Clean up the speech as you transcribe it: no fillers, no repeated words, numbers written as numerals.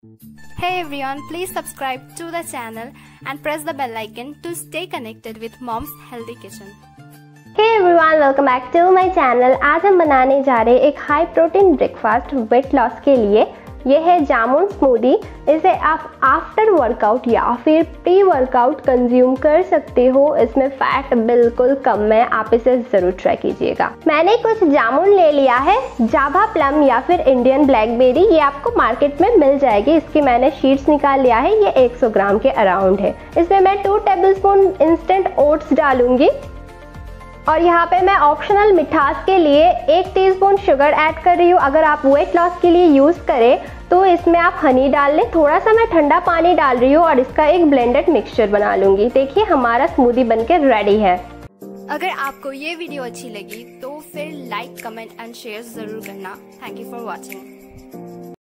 Hey everyone, please subscribe to the channel and press the bell icon to stay connected with Mom's Healthy Kitchen. Hey everyone, welcome back to my channel। आज हम बनाने जा रहे हैं एक high protein breakfast weight loss के लिए। ये है जामुन स्मूदी। इसे आप आफ्टर वर्कआउट या फिर प्री वर्कआउट कंज्यूम कर सकते हो। इसमें फैट बिल्कुल कम है, आप इसे जरूर ट्राई कीजिएगा। मैंने कुछ जामुन ले लिया है, जावा प्लम या फिर इंडियन ब्लैकबेरी, ये आपको मार्केट में मिल जाएगी। इसकी मैंने शीट्स निकाल लिया है, ये 100 ग्राम के अराउंड है। इसमें मैं 2 टेबलस्पून इंस्टेंट ओट्स डालूंगी और यहाँ पे मैं ऑप्शनल मिठास के लिए 1 टीस्पून शुगर ऐड कर रही हूँ। अगर आप वेट लॉस के लिए यूज करें तो इसमें आप हनी डाल लें। थोड़ा सा मैं ठंडा पानी डाल रही हूँ और इसका एक ब्लेंडेड मिक्सचर बना लूंगी। देखिए हमारा स्मूदी बनके रेडी है। अगर आपको ये वीडियो अच्छी लगी तो फिर लाइक, कमेंट एंड शेयर जरूर करना। Thank you for watching.